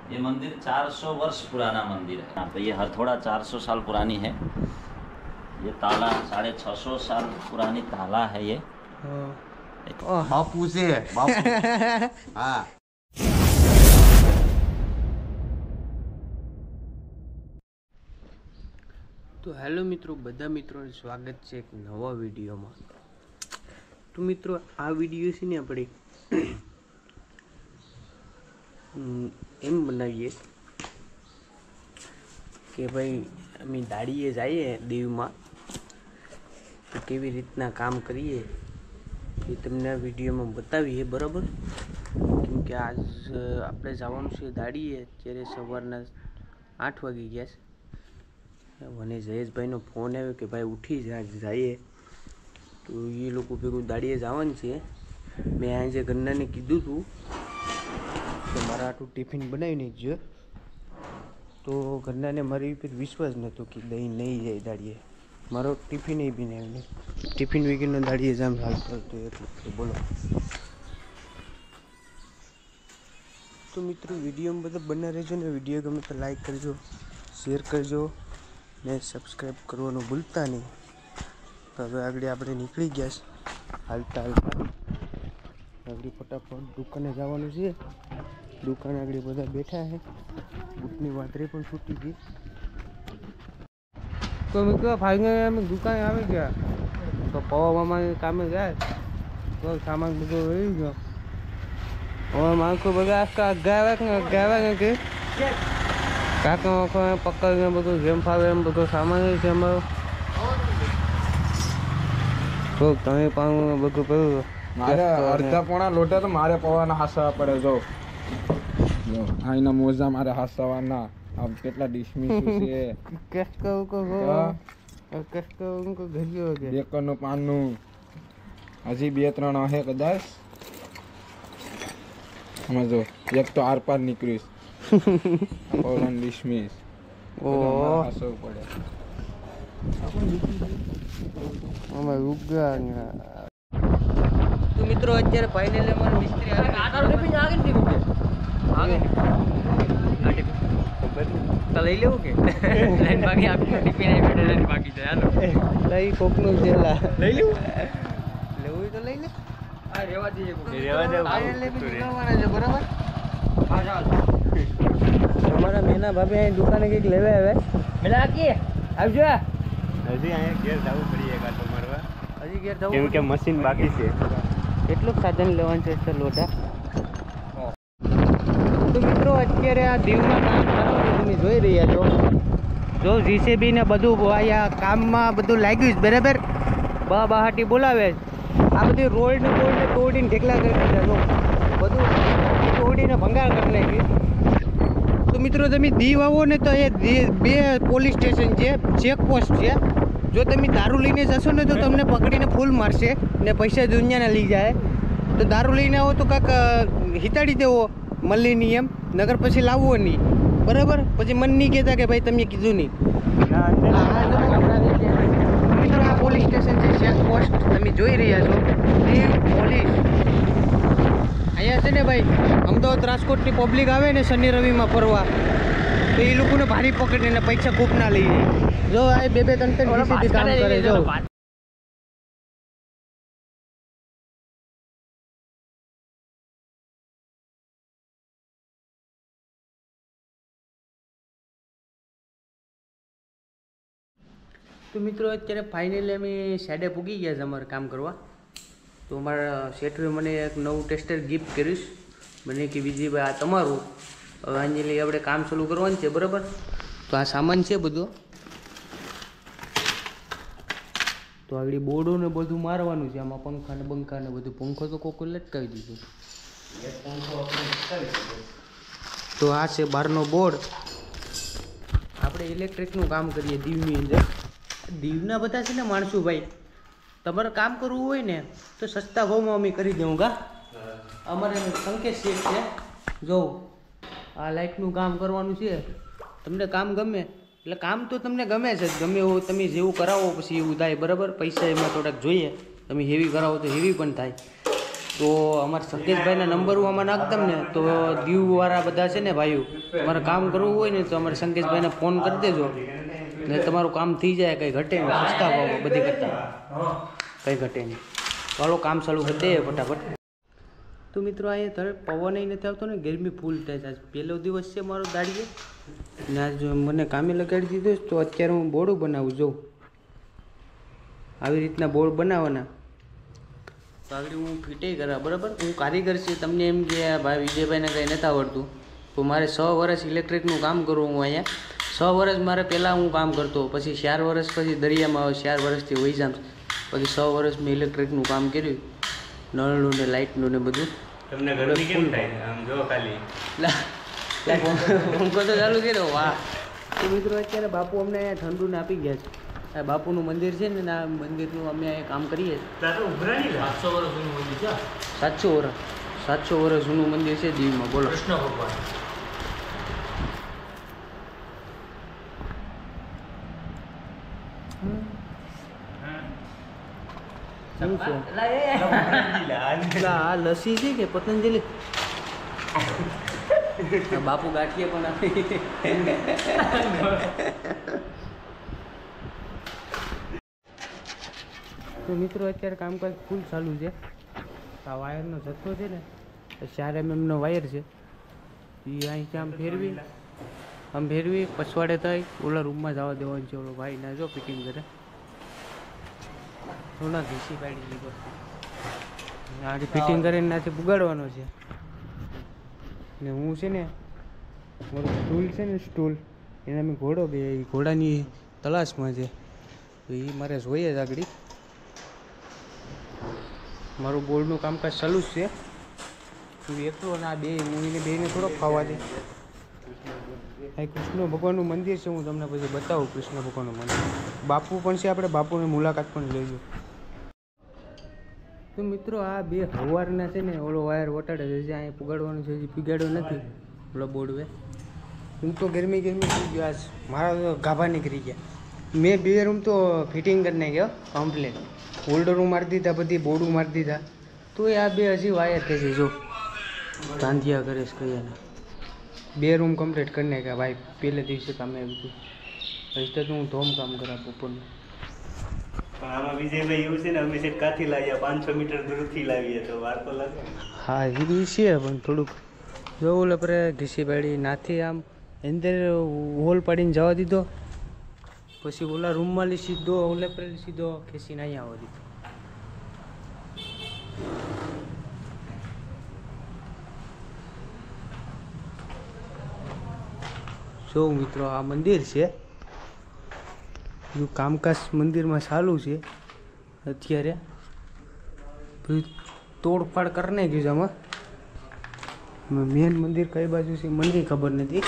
ये मंदिर 400 वर्ष पुराना मंदिर है। यहाँ पे ये हथौड़ा 400 साल पुरानी है। ये ताला 650 साल पुरानी ताला है ये। बापू से बापू हाँ। तो हेलो मित्रों, बधा मित्रों स्वागत है एक नवा विडियो में। तो मित्रों आ विडियो से अपने एम बनावीए कि भाई अमी दाड़ीए जाइए दीव में तो केवी रीतना काम करिए ये तमने विडियो में बतावीए बराबर। क्योंकि आज आपणे जवानुं छे दाड़ीए, अत्यारे सवाરના 8 वागी गया है। મને જયેશભાઈનો ફોન આવ્યો કે ભાઈ ઉઠી જઈએ તો એ લોકો ભેગું દાડીએ જવાનું છે। મેં આજે ઘરનાને કીધું હતું કે મારા આટલું ટિફિન બનાવી નાખજો, તો ઘરનાને મારી પર વિશ્વાસ નહોતો કે દહીં નહીં જાય દાડીએ। મારો ટિફિન એ બનાવીને ટિફિન વગરનો દાડીએ જામ હાલ કરતો એટલે બોલો। તો મિત્રો વિડીયોમાં બધા બના રહેજો ને, વિડીયો ગમે તો લાઈક કરજો, શેર કરજો ने सब्सक्राइब करवानुं भूलता नहीं। तो हवे आगळ आपणे निकળી ગયા છે हालता हालता। आगळ फटाफट दुकाने जवानुं छे। दुकान आगळ बधा बैठा है। बूटनी वातरी पण छूटी गई। तो मित्रों फाइनली हम दुकाने આવી ગયા। तो पवा मामा कामे जाए तो सामान બધો લઈ ગયો। હવે માણસો બધા ગાવા કે કાકા આખો પકડીને બધું જેમ ફાવે એમ બધો સામાન છે અમારો। તો તમે પણ બધું કર્યું મારે અડધા પોણા લોટા તો મારે પવાના હાસવા પડે। જો આઈના મોજા મારે હાસવાના। આમ કેટલા ડિશમિસ છે કેસ કહું કેસ કહું કો ઘર્યો કે બેકરનું પાનનું હજી 2-3 હે કદાચ। સમજો એક તો આર પાર નીકળીશ પોલન ડિશમિસ ઓ હાસવ પડે અમે ઉગા। તો મિત્રો અત્યારે ફાઇનલી અમારો મિસ્ત્રી આવે આટારો ટિફિન આગે ને આગે તો લઈ લેવું કે લાઈન બાકી આપી ટિફિન આવી બેઠા લાઈન બાકી છે। હાલો લઈ કોકનું જેલા લઈ લેવું તો લઈ લે। આ રેવા દઈએ ફાઇનલી નીકળવાના છે બરાબર। હા ચાલ हमारा मेना भाभी અહીં દુકાને કઈક લેવા આવે મેલા કે આવજો। હજી અહીંયા ઘેર જવું પડી એક આટો મારવા। હજી ઘેર જવું કેમ કે મશીન બાકી છે। કેટલું સાધન લેવાનું છે સર લોટા। તો મિત્રો અત્યારે આ દીવમાં કામ કરવાનું તમે જોઈ રહ્યા છો। જો જીસીબી ને બધું અહીંયા કામમાં બધું લાગ્યું છે બરાબર। બહાટી બોલાવે આ બધી રોડ ને તોડીને ઢેકલા કરી દીધા। બધું તોડીને ભંગાર કરી નાખ્યું। तो मित्रों तमे दीव आवो ने तो ये 2 पोलीस स्टेशन है, चेकपोस्ट है। जो तमे दारू लईने जशो ने तो तमने पकड़ीने फूल मारशे ने पैसा दुनियाना लई जाए। तो दारू लईने आवो तो काक हिताड़ी देवो मल्ली नियम, नगर पछी लावવો नहीं बराबर। पछी मन नहीं कहता कि भाई तमे कीधुं नहीं। मित्रों आ पोलीस स्टेशन है, चेकपोस्ट तमे जोई रह्या छो दीव पोलीस। અહીંયા છે ને ભાઈ અમદાવાદ રાજકોટની પબ્લિક આવે ને શનિ રવિમાં ફરવા તો એ લોકોને ભારી પકડીને પૈસા ખૂબ ના લઈ જાય। જો આ 2-3 જીસીબી કામ કરે। જો તો મિત્રો અત્યારે ફાઇનલી અમે સાઈડે પૂગી ગયા છે અમારે કામ કરવા। તો અમારા શેઠે મને એક નવું ટેસ્ટર ગિફ્ટ કર્યું। મને કે વિજયભાઈ આ તમારું હવે અંજલી આપણે કામ ચાલુ કરવાનું છે બરાબર। તો આ સામાન છે બધો। તો આગળ બોર્ડો ને બધું મારવાનું છે। આમાં પંખા ને બંખા ને બધું। પંખો તો કોકો લટકાવી દીધું। તો આ છે બહારનો બોર્ડ। આપણે ઇલેક્ટ્રિકનું કામ કરીએ દીવની અંદર। દીવના બધા છે ને માણસો ભાઈ તમારે કામ કરવું હોય ને તો સસ્તા ભાવમાં અમે કરી દઉં ગા। અમારે સંકેત શેઠ છે। જો આ લાઇટનું કામ કરવાનું છે। તમને કામ ગમે એટલે કામ તો તમને ગમે છે ગમે એવું તમે જેવું કરાવો પછી એવું થાય બરાબર। પૈસા એમાં થોડાક જોઈએ, તમે હેવી કરાવો તો હેવી પણ થાય। તો અમારા સંકેશભાઈના નંબર હું આમાં નાખતા ને તો દીવવાળા બધા છે ને ભાઈઓ, તમારે કામ કરવું હોય ને તો અમારે સંકેશભાઈને ફોન કરી દેજો ને તમારું કામ થઈ જાય, કંઈ ઘટે નહીં, સસ્તા ભાવમાં બધી કરતા કંઈ ઘટે નહીં. ચાલો કામ ચાલુ કરી દઈએ ફટાફટ. તો મિત્રો અહીંયા તરત પવન નથી આવતો ને, ગરમી ફૂલ થાય છે. આજ પહેલો દિવસ છે મારો દાડીએ ને આજ મને કામે લગાડી દીધો તો અત્યારે હું બોર્ડ બનાવું. જોઉં આવી રીતના બોર્ડ બનાવવાના તો આગળ હું ફિટે કરા બરાબર. હું કારીગર છે, તમને એમ કે ભાઈ વિજયભાઈને કંઈ નથી આવડતું તો મારે 6 વર્ષ ઇલેક્ટ્રિકનું કામ કરવું. હું અહીંયા 6 વર્ષ મારે પહેલાં હું કામ કરતો, પછી 4 વર્ષ પછી દરિયામાં 4 વર્ષથી વહી જામ, પછી 6 વર્ષ મેં ઇલેક્ટ્રિકનું કામ કર્યું, નળનું ને લાઇટનું ને બધું. તમને ગરમી કેમ થાય? આમ જો ખાલી પંખો તો ચાલુ કર્યો. વાહ. તો મિત્રો અત્યારે બાપુ અમને અહીંયા ઠંડુ ને આપી ગયા છે. આ બાપુનું મંદિર છે ને, આ મંદિરનું અમે અહીંયા કામ કરીએ. 700 વર્ષ જૂનું મંદિર છે. 700 વર્ષ જૂનું મંદિર છે દીવમાં. બોલો. કૃષ્ણ ભગવાન. શું છે? આ લસ્સી છે કે પતંજલિ? બાપુ ગાંઠીએ પણ આપી. તો મિત્રો અત્યારે કામકાજ ફૂલ ચાલુ છે. આ વાયરનો જથ્થો છે ને, 4 mm નો વાયર છે, એ અહીંથી આમ ફેરવી પછવાડે થઈ ઓલા રૂમમાં જવા દેવાનું છે. ઓલો ભાઈ ના જો ફિટિંગ કરે, થોડા ઘીસી પાડી લીધો, આજે ફિટિંગ કરીને નાથી પુગાડવાનો છે. ને હું છે ને મારું સ્ટૂલ છે ને, સ્ટૂલ એને અમે ઘોડો બે, એ ઘોડાની તલાશમાં છે, તો એ મારે જોઈએ જ આગળ. મારું બોર્ડનું કામકાજ ચાલુ જ છે. હું એકલો ના બે, હું એને બેને થોડોક ખાવા દે. આ કૃષ્ણ ભગવાનનું મંદિર છે, હું તમને પછી બતાવું. કૃષ્ણ ભગવાનનું મંદિર બાપુ પણ છે, આપણે બાપુની મુલાકાત પણ લઈશું. તો મિત્રો આ બે હવારના છે ને ઓલો વાયર વટાડે છે, અહીંયા પુગાડવાનું છે, હજી પીગાડ્યો નથી ઓલો બોર્ડ. હું તો ગરમી થઈ ગયો આજ, મારા તો ગાભા નીકળી ગયા. મેં 2 રૂમ તો ફિટિંગ કરી નાખ્યો કમ્પ્લેટ, હોલ્ડરો મારી દીધા, બધી બોર્ડું મારી દીધા, તો આ 2 હજી વાયર થઈ છે. જો ધાંધિયા કરે છે કયા, 2 રૂમ કમ્પ્લીટ કરી નાખ્યા ભાઈ. પહેલે દિવસે કામે આવ્યું હતું, હજી તો હું ધોમ કામ કરા બપોરનું. પણ આમાં વિજયભાઈ એવું છે ને, અમે સેટ કાથી લાવ્યા, 500 મીટર દૂરથી લાવીએ તો વાર તો લાગે. હા એ બી છે, પણ થોડુંક જો ઓલે પર ઘીસી પાડી નાથી આમ અંદર હોલ પાડીને જવા દીધો, પછી ઓલા રૂમમાં સીધો ઓલે પર સીધો ખેંચીને અહીંયા આવવા દીધો. જો મિત્રો આ મંદિર છે, કામકાજ મંદિરમાં ચાલુ છે અત્યારે. બધું તોડફાડ કરી નાખ્યું છે આમાં. મેન મંદિર કઈ બાજુ છે મને ખબર નથી,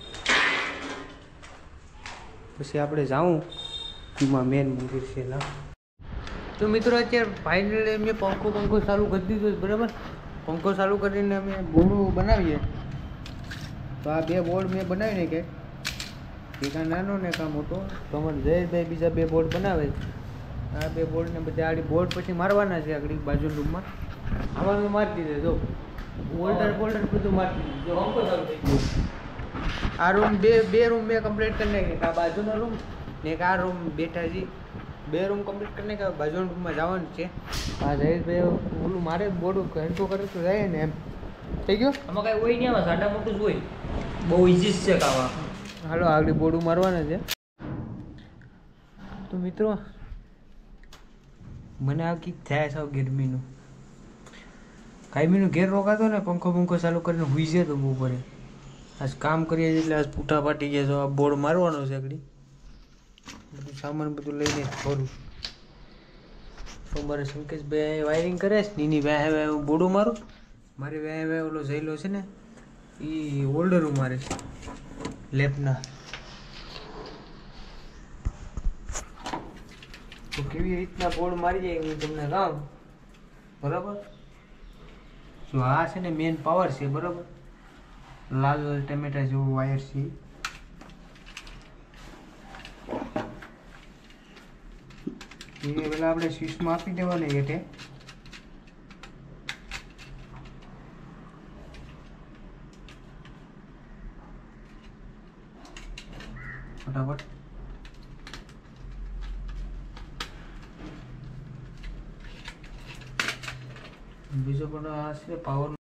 પછી આપણે જાઉં એમાં મેન મંદિર છે ના. તો મિત્રો અત્યારે ફાઇનલી મેં પંખો ચાલુ કરી દીધો છે બરાબર. પંખો ચાલુ કરીને અમે બોર્ડ બનાવીએ. તો આ 2 બોર્ડ મેં બનાવી નાખ્યા, એક આ નાનો ને કામ મોટો. તો અમારે જયેશભાઈ બીજા 2 બોર્ડ બનાવે. આ 2 બોર્ડને બધા આડી બોર્ડ પછી મારવાના છે આગળ બાજુ રૂમમાં. આમાં મેં મારી દીધે જો બોલ્ડર બધું મારી દીધું. જો પંખો ચાલુ થઈ ગયો. આ રૂમ બે રૂમ મેં કમ્પ્લીટ કરી નાખ્યા. આ બાજુનો રૂમ ને એક આ રૂમ બેઠાજી, 2 રૂમ કમ્પ્લીટ કરી નાખ્યા. બાજુના રૂમમાં જવાનું છે. આ જયેશભાઈ ઓલું મારે બોર્ડ ઘંટો કરે તો જાય ને એમ થઈ ગયો. આમાં કાંઈ હોય નહીં, આમાં સાડા મોટું જ હોય, બહુ ઇઝી છે કામ. હાલો આગળ બોર્ડું મારવાના છે. તો મિત્રો મને આ કંઈક થાય છે ગરમીનું, કાયમીનું ઘેર રોકાતો ને પંખો ચાલુ કરીને હુઈ જાય તો બહુ પડે. આજ કામ કરીએ એટલે આજ પૂઠા ફાટી ગયા. તો આ બોર્ડ મારવાનો છે આગળ, બધું સામાન બધું લઈને ફરું. તો મારે સંકેશભાઈ વાયરિંગ કરે છે ને એની હવે હું બોર્ડું મારું. મારી હવે ઓલો જઈલો છે ને એ હોલ્ડરું મારે છે લેપના. તો કેવી રીતના બોર્ડ મારી જાય હું તમને કહું બરાબર. જો આ છે ને મેન પાવર છે બરાબર, લાલ ટમેટા જેવું વાયર છે. એ પેલા આપણે સ્વિચમાં આપી દેવાની હેઠે. ફટાફટ બીજો પણ આ છે પાવર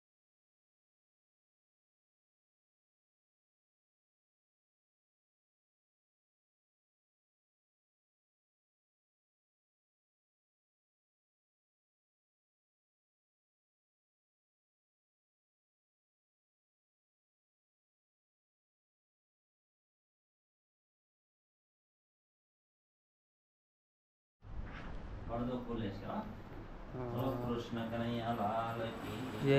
પડદો ખુલે છે હા બોલો कृष्ण कन्हैया लाल की જય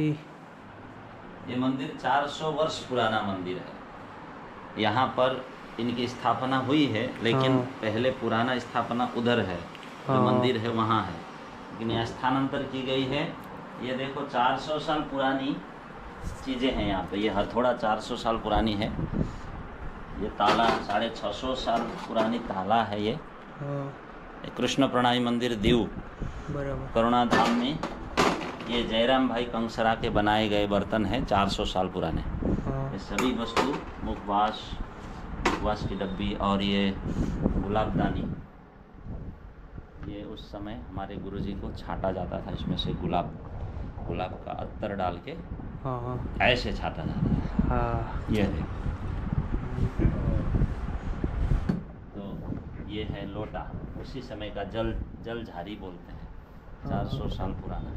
ये मंदिर 400 वर्ष पुराना मंदिर है। यहाँ पर इनकी स्थापना हुई है, लेकिन हाँ। पहले पुराना स्थापना उधर है, जो हाँ। मंदिर है वहाँ है, लेकिन यहाँ स्थानांतर की गई है। ये देखो 400 साल पुरानी चीज़ें हैं यहाँ पे। ये हथौड़ा 400 साल पुरानी है। ये ताला 650 साल पुरानी ताला है। ये कृष्ण प्रणामी मंदिर दीव બરાબર करुणा धाम में ये जयराम भाई कंसरा के बनाए गए बर्तन हैं 400 साल पुराने। હા ये सभी वस्तु मुखवास की डब्बी और ये गुलाबदानी, ये उस समय हमारे गुरुजी को छाटा जाता था। इसमें से गुलाब का अत्तर डाल के હા હા ऐसे छाटा जाता है। હા ये है तो ये है लोटा, उसी समय का जल झारी बोलते हैं, 400 साल पुराना।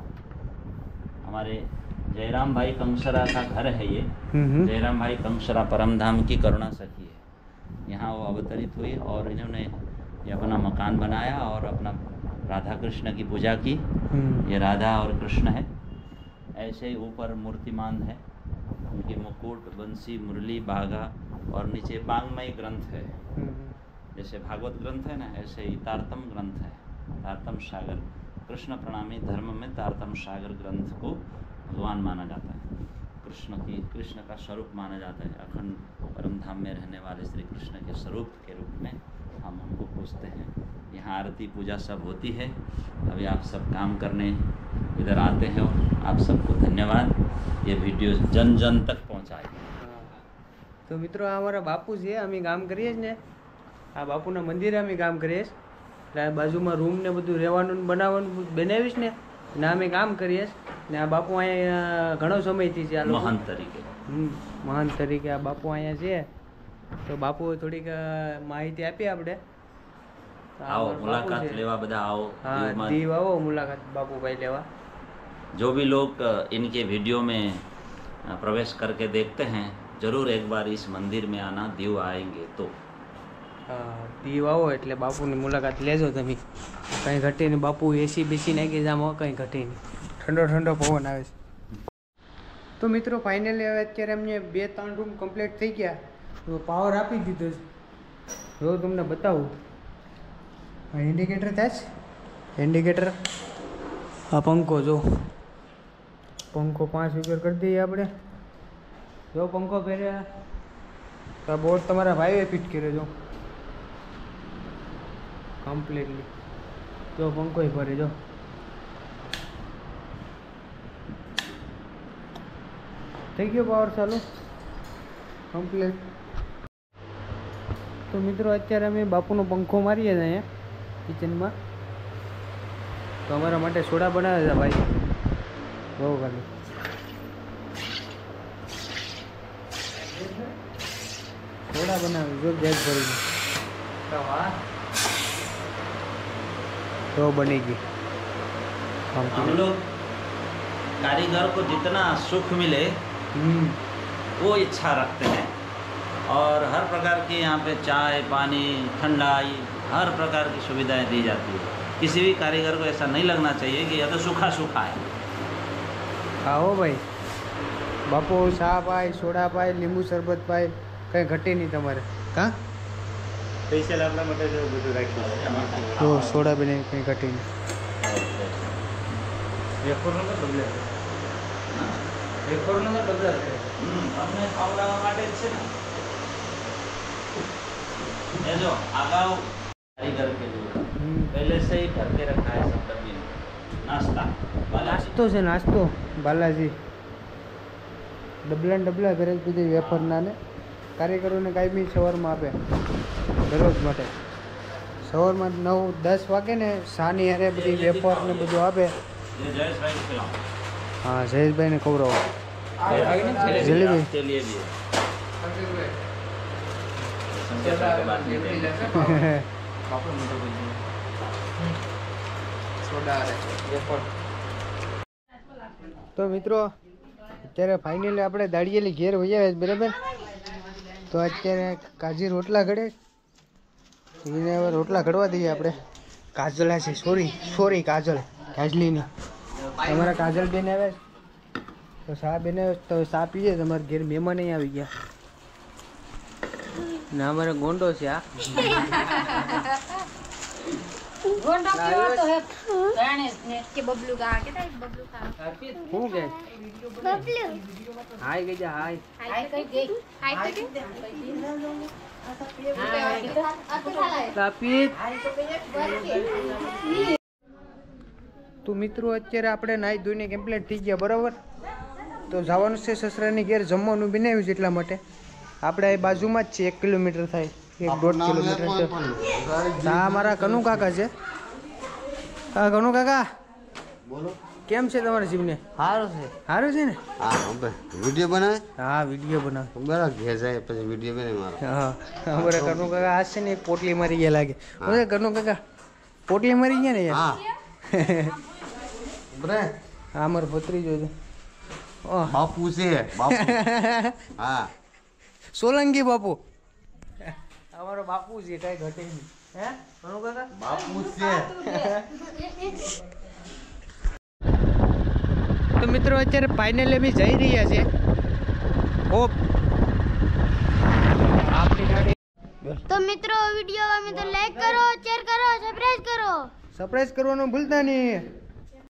हमारे जयराम भाई कंसरा का घर है ये। जयराम भाई कंसरा परमधाम की करुणा सखी है। यहाँ वो अवतरित हुई और इन्होंने ये अपना मकान बनाया और अपना राधा कृष्ण की पूजा की। ये राधा और कृष्ण है। ऐसे ही ऊपर मूर्तिमान है, उनकी मुकुट, बंसी, मुरली, बागा और नीचे बांगमय ग्रंथ है। जैसे भागवत ग्रंथ है ना, ऐसे ही तारतम ग्रंथ है। तारतम सागर, कृष्ण प्रणामी धर्म में तारतम सागर ग्रंथ को भगवान माना जाता है। कृष्ण का स्वरूप माना जाता है। अखंड परम धाम में रहने वाले श्री कृष्ण के स्वरूप के रूप में हम उनको पूजते हैं। यहाँ आरती पूजा सब होती है। अभी आप सब काम करने इधर आते हैं। आप सबको धन्यवाद। ये वीडियो जन जन तक पहुँचाए। તો મિત્રો આ અમારા બાપુ છે, અમે કામ કરીએ જ ને, આ બાપુના મંદિરે અમે કામ કરીએ છીએ. એટલે આ બાજુમાં રૂમ ને બધું રહેવાનું ને બનાવવાનું બનાવીશ ને ને અમે કામ કરીએ છીએ. ને આ બાપુ અહીંયા ઘણો સમયથી છે. આ લોકો महान तरीके મહાન તરીકે આ બાપુ અહીંયા છે. તો બાપુ થોડીક માહિતી આપી આપણે. તો આ आओ અમારા બાપુ मुलाकात છે. लेवा बदा आओ હા दीवમાં। દીવ આવો મુલાકાત બાપુભાઈ લેવા. जो भी लोग इनके वीडियो में प्रवेश करके देखते हैं, जरूर एक बार इस मंदिर में आना। दीव आएंगे तो હા દીવ આવો એટલે બાપુની મુલાકાત લેજો તમે. કંઈ ઘટે નહીં. બાપુ એસી બેસી નાખી જામ, કંઈ ઘટે નહીં. ઠંડો ઠંડો પવન આવે છે. તો મિત્રો ફાઇનલી હવે અત્યારે અમને 2-3 રૂમ કમ્પ્લીટ થઈ ગયા. તો પાવર આપી દીધો છે. જો તમને બતાવું, આ ઇન્ડિકેટર થાય છે. ઇન્ડિકેટર, આ પંખો જો, પંખો 5 ઉપર કરી દઈએ આપણે. જો પંખો ફેર્યા તો આ બોર્ડ તમારા ભાઈએ ફિટ કર્યો જો કમ્પ્લીટલી. જો પંખો ભરે જો. થઈ ગયો પાવર ચાલુ કમ્પ્લીટ. તો મિત્રો અત્યારે અમે બાપુનો પંખો મારીએ છીએ અહીંયા કિચનમાં. તો અમારા માટે સોડા બનાવે છે ભાઈ. બહુ ખાલી સોડા બનાવે જો ગેસ ભરીને. તો બની ગઈ. हम लोग कारीगर को जितना सुख मिले वो इच्छा रखते हैं। और हर प्रकार की यहाँ पे चाय, पानी, ठंडाई, हर प्रकार की सुविधाएं दी जाती है। किसी भी कारीगर को ऐसा नहीं लगना चाहिए कि यह तो सूखा सूखा है। આવો ભાઈ. બાપુ ચા પાય, સોડા પાય, લીંબુ શરબત પાય, કંઈ ઘટે નહીં તમારે. કાં સ્પેશિયલ આપણા માટે જો બધું રાખ્યું જો સોડા બને કંઈ ઘટે નહીં. વેફરનો તો બદલે વેફરનો તો બદલે અમને ખવડાવવા માટે જ છે ને। ये जो आगाऊ कारीगर के लिए पहले से ही भर के रखा है सब डब्बी में नाश्ता। નાસ્તો છે, નાસ્તો બાલાજી. ડબલા ને ડબલા ઘરે જ બધી વેફરના ને કારીગરોને કાંઈ બી સવારમાં આપે દરરોજ માટે. સવારમાં 9-10 વાગે ને સાની હારે બધી વેફર ને બધું આપે. ये जयेश भाई को खिलाओ। હા જયેશભાઈને ખવડાવો. जलेबी। के लिए भी है। संजय भाई के बाद में देंगे। તો મિત્રો અત્યારે ફાઇનલી આપણે દાડિયેલી ઘેર વૈયા બરાબર. તો અત્યારે કાજી રોટલા ઘડે એને હવે રોટલા ઘડવા દઈએ આપણે. કાજલ છે સોરી કાજલ કાજલીની તમારા કાજલ બેન આવે તો સા બેને તો સા પીએ. તમારા ઘેર મહેમાન અહીં આવી ગયા ને અમારે ગોંડો છે આ गोंडा पीवा तो है गणेश ने के बबलू का के ताई बबलू का શું કે बबलू હાય ગઈ જા હાય हाय कह दे हाय तो दे તાપી. તો મિત્રો અત્યારે આપણે નાઈ ધોઈને કમ્પ્લીટ થઈ ગયા બરાબર. તો જવાનું છે સસરાની ઘેર જમવાનું બનાવ્યું છે એટલા માટે. આપણે અહીં બાજુમાં જ છે 1 કિલોમીટર થાય 1-1.5 કિલોમીટર છે. આ મારા કનુ કાકા છે. હા કનુ કાકા બોલો. કેમ છે તમારા જીવને? સારું છે. સારું છે ને? હા હવે વિડીયો બનાવે. હા વિડીયો બનાવ. બરાબર ઘેર જાય પછી વિડીયો બનાવે મારો. હા અમારા કનુ કાકા આ છે ને એક પોટલી મારી ગયા લાગે. ઓય કનુ કાકા પોટલી મારી ગયા ને યાર. હા બ્રે હા મારો ભત્રીજો છે. ઓહ બાપુ છે બાપુ. હા સોલંકી બાપુ અમારો બાપુ છે કઈ ઘટે નહીં. હે કનુ કાકા બાપુ છે. તો મિત્રો અત્યારે ફાઇનલી અમે જઈ રહ્યા છે હોપ આપણી ગાડી. तो मित्रों वीडियो में तो लाइक करो शेयर करो सब्सक्राइब करो સરપ્રાઈઝ કરવાનું ભૂલતા નહીં.